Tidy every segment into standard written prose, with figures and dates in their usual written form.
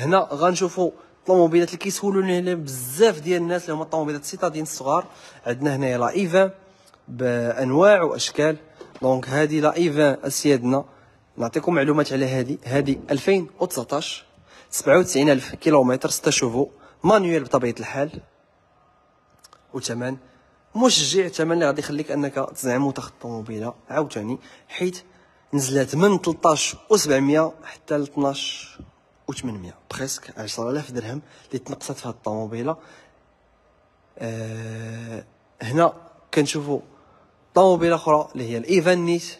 هنا غنشوفوا الطوموبيلات اللي كيسولوني عليها بزاف ديال الناس اللي هما الطوموبيلات السيتادين الصغار. عندنا هنايا لا ايفان بانواع واشكال. دونك هذه لا ايفان اسيادنا، نعطيكم معلومات على هذه 2019 97000 كيلومتر 6 شوفو مانيوال بطبيعه الحال، وثمن مشجع، ثمن اللي غادي يخليك انك تزعم وتاخذ الطوموبيله عاوتاني، حيت نزلات من 13700 حتى ل 12800 بريسك 10000 درهم اللي تنقصت في هذه الطوموبيله. هنا كنشوفوا طوموبيله اخرى اللي هي الايفان نيت.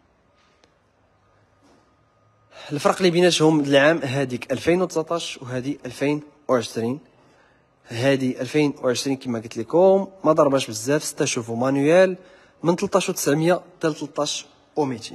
الفرق اللي بيناتهم العام، هذيك 2019 وهذه 2020. هذه 2020 كما قلت لكم ما ضرباش بزاف، 6 شوفو مانويال من 13900 حتى 13200.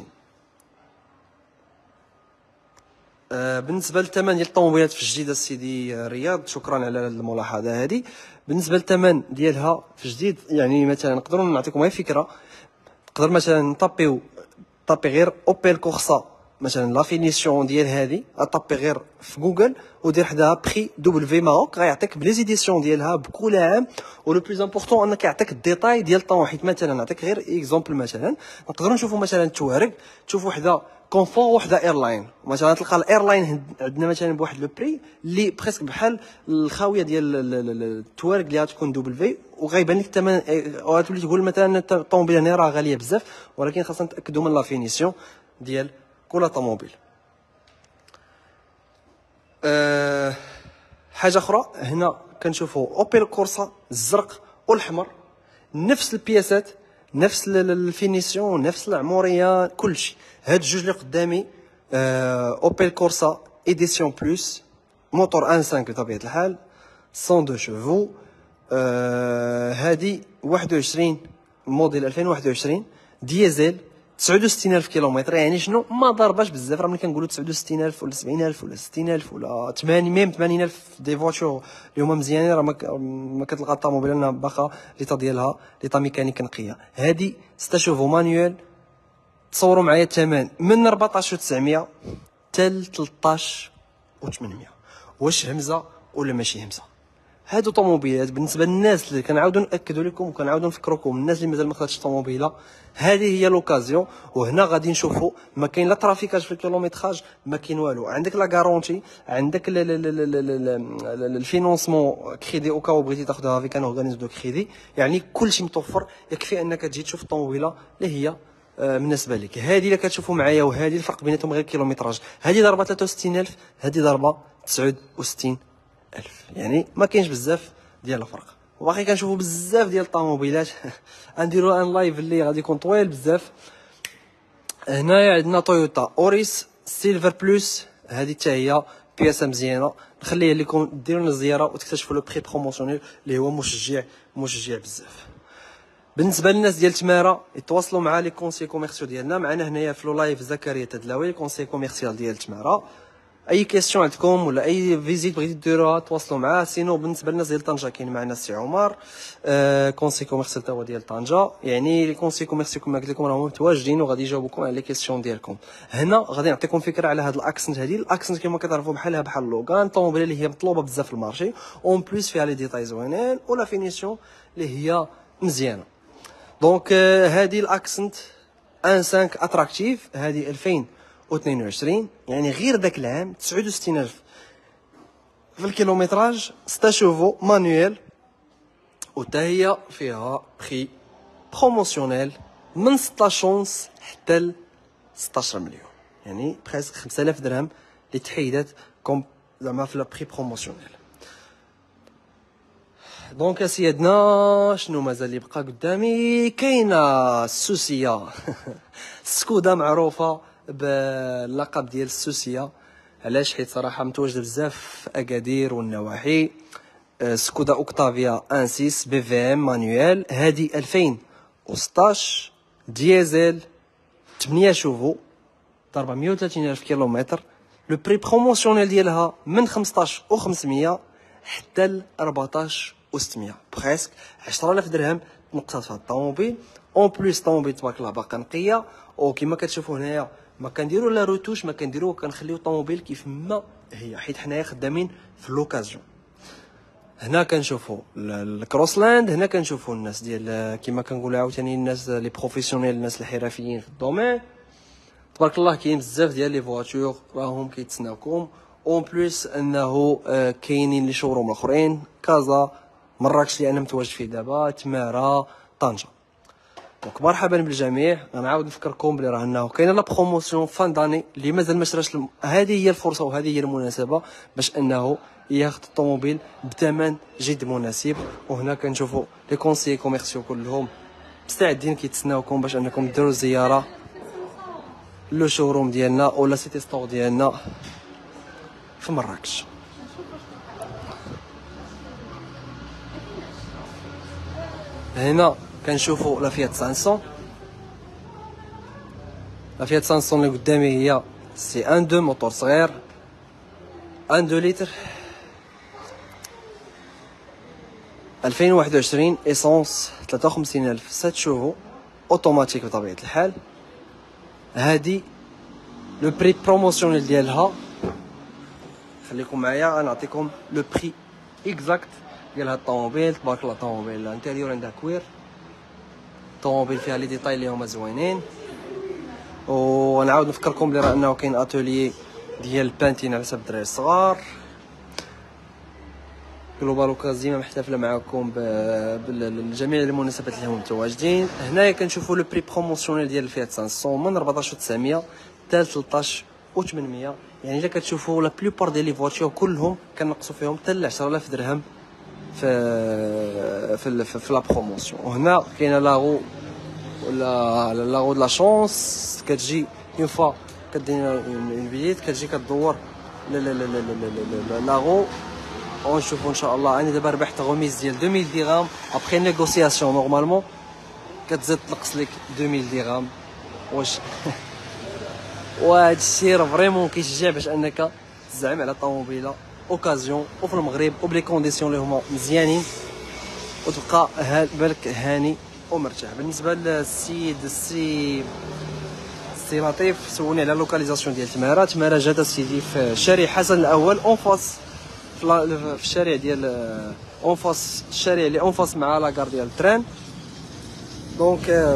بالنسبه للثمن ديال الطوموبيلات في الجديده السيدي رياض، شكرا على هذه الملاحظه هذه. بالنسبه للثمن ديالها في الجديد، يعني مثلا نقدروا نعطيكم غير فكره، نقدر مثلا نطابي غير اوبيل كورسا مثلا لا فينيسيون ديال هذه، اطابي غير في جوجل ودير حداها بخي دبليو ماروك، غيعطيك بليزيديسيون ديالها بكل عام. ولو بليز امبورطون انك يعطيك الديتاي ديال الطون، حيت مثلا نعطيك غير اكزومبل، مثلا نقدروا نشوفوا مثلا التوارق، تشوف وحده كونفور وحده ايرلاين، مثلا تلقى الايرلاين عندنا مثلا بواحد لو بري اللي بريسك بحال الخاويه ديال التوارق اللي غتكون دبليو، وغيبان لك الثمن، وغتولي تقول مثلا الطوموبيل هنا راه غاليه بزاف، ولكن خاصنا نتاكدوا من لا فينيسيون ديال كل طوموبيل. حاجه اخرى، هنا كنشوفوا اوبيل كورسا الزرق والاحمر، نفس البياسات، نفس الفينيسيون، نفس العموريه، كلشي. هاد الجوج اللي قدامي اوبيل كورسا ايديسيون بلس، موتور 1.5 بطبيعه الحال، 102 شوفو. هادي 21 موديل 2021 ديزل 69000 كيلومتر. يعني شنو ما ضرباش بزاف، راه ملي كنقولوا 69000 ولا 70000 ولا 60000 ولا 80000 دي فواتور اللي هما مزيانين، راه ما كتلقى الطوموبيل لنا باقا ليطا ديالها ليطا ميكانيك نقيه. هذه 6 شوفو مانيوال. تصوروا معايا الثمن من 14900 حتى 13800. واش همزه ولا ماشي همزه؟ هادو طوموبيلات بالنسبه للناس اللي كنعاودوا ناكدوا لكم وكنعاودوا نفكروكم، الناس اللي مازال ما خداتش الطوموبيله، هذه هي لوكازيون. وهنا غادي نشوفوا ما كاين لا ترافيكاج في الكيلومتراج، ما كاين والو، عندك لا غارونتي، عندك الفينونسمون كريدي او كاو بغيتي تاخذها في كان اورغانيزم دو كريدي، يعني كلشي متوفر. يكفي انك تجي تشوف الطوموبيله اللي هي بالنسبه لك. هذه اللي كتشوفوا معايا، وهذه الفرق بيناتهم غير الكيلومتراج، هذه ضربه 63000، هذه ضربه 69000. يعني ما كاينش بزاف ديال الفرق. وباقي كنشوفوا بزاف ديال الطوموبيلات غنديروا ان لايف اللي غادي يكون طويل بزاف. هنايا عندنا تويوتا اوريس سيلفر بلس، هذه حتى هي بياسه مزيانه، نخليها لكم ديروا لنا زياره وتكتشفوا لو بري بروموسيونيل اللي هو مشجع بزاف. بالنسبه للناس ديال تماره يتواصلوا مع لي كونسي كوميرسيو ديالنا، معنا هنايا في لو لايف زكريا تدلاوي كونسي كوميرسيال ديال تماره. اي كيسيون عندكم ولا اي فيزيت بغيتي ديروها تواصلوا معاه. سينو بالنسبه للناس ديال طنجه كاين معنا السي عمر كونسي كوميرسيال تا هو ديال طنجه. يعني لي كونسي كوميرسيال كما قلت لكم راهم متواجدين وغادي يجاوبوكم على لي كيسيون ديالكم. هنا غادي نعطيكم فكره على هذا الاكسنت. هذه الاكسنت كما كتعرفوا بحال لوغان، طوموبيله اللي هي مطلوبه بزاف في المارشي، اون بليس فيها لي ديتاي زوينين ولا فينيسيون اللي هي مزيانه. دونك هذه الاكسنت 1.5 اتراكتيف، هذه 2022، يعني غير ذاك العام 69000 في الكيلومتراج، 6 شوفو مانويل، وتا هي فيها بري بروموسيونيل من 16 ونص حتى ل 16 مليون، يعني بريسك 5000 درهم اللي تحيدات كوم زعما في البري بروموسيونيل. دونك اسيادنا شنو مازال اللي بقى قدامي؟ كاينه السوسيه سكودا معروفه باللقب ديال السوسيه، علاش؟ حيت صراحه متواجده بزاف في اكادير والنواحي. سكودا اوكتافيا 1.6 بي في ام مانويل، هذه 2016 ديزل 8 شوفو ضربه 130000 كيلومتر. لو بري بروموسيونيل ديالها من 15500 حتى ل 14600، بريسك 10000 درهم نقصات في هذا الطوموبيل. اون بليس الطوموبيل تبارك الله باقا نقيه، وكما كتشوفوا هنايا ما كنديروا لا روتوش، ما كنديروا، كنخليو الطوموبيل كيف ما هي حيت حنايا خدامين في لوكازيون. هنا كنشوفوا الكروسلاند، هنا كنشوفوا الناس ديال كما كنقولوا عاوتاني الناس لي بروفيسيونيل، الناس الحرفيين في الدومين. تبارك الله كاين بزاف ديال لي فواتور راهم كيتسناوكم. اون بليس انه كاينين لي شوروم اخرين، كازا، مراكش اللي انا متواجد فيه دابا، تماره، طنجه. دونك مرحبا بالجميع. غنعاود نفكركم بلي راه انه كاينه لا بروموسيون فان داني اللي مازال ما شراش هذه هي الفرصه وهذه هي المناسبه باش انه ياخذ الطوموبيل بثمن جد مناسب. وهنا كنشوفوا لي كونسيي كوميرسيو كلهم مستعدين كيتسناوكم باش انكم ديروا زياره لو شوروم ديالنا ولا سيتي ستور ديالنا في مراكش. هنا كنشوفوا لا فيات 500. لا فيات 500 اللي قدامي هي سي 1.2 موتور صغير 1.2 لتر 2021 ايسونس 53000 7 شهور اوتوماتيك بطبيعه الحال. هادي لو بري بروموسيونيل ديالها، خليكم معايا غنعطيكم لو بري اكزاكت ديال هاد الطوموبيل. تبارك الله الطوموبيل الانتيريور عندها كوير، الطوموبيل فيها لي ديتاي اللي هما زوينين. ونعاود نفكركم بلي راه انه كاين اتوليي ديال البانتين على حساب الدراري الصغار. جلوبال اوكاز ديما محتفله معكم بالجميع المناسبات اللي هم متواجدين. هنايا كنشوفوا لو بري بروموسيونيل ديال الفيات 500 من 14900 حتى 13800. يعني الا كتشوفوا لا بلوبار ديال لي فواتور كلهم كنقصوا فيهم حتى ل 10000 درهم في لا بروموسيون. وهنا كاينه لاغو ولا لاغو د لا شونس، كتجي اون فوا كدير اون بييت كتجي كدور لاغو. ونشوفوا ان شاء الله. انا دابا ربحت غوميز ديال 2000 درهم ابخي نيغوسياسيون نورمالمون كتزيد تنقص لك 2000 درهم. واش وهذا الشيء راه فريمون كيشجع باش انك تزعم على طوموبيله اوكازيون وفي المغرب وبلي كونديسيون اللي هما مزيانين وتبقى بالك هاني ومرتاح. بالنسبه للسيد السي لطيف سولني على لوكاليزاسيون ديال تماره. تماره جات سيدي في شارع حسن الاول اون فاس في الشارع ديال اون فاس، الشارع اللي اون فاس مع لاكار ديال التران. دونك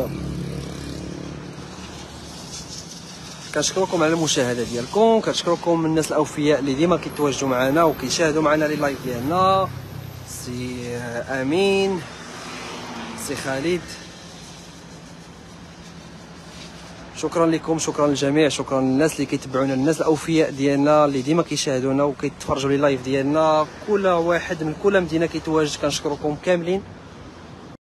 كنشكركم على المشاهده ديالكم، كنشكركم الناس الاوفياء اللي ديما كيتواجدوا معنا وكيشاهدوا معنا لي لايف ديالنا. سي امين، سي خالد، شكرا لكم، شكرا للجميع، شكرا للناس اللي كيتبعونا، الناس الاوفياء ديالنا اللي ديما كيشاهدونا وكيتفرجوا لي لايف ديالنا. كل واحد من كل مدينه كيتواجد كنشكركم كاملين.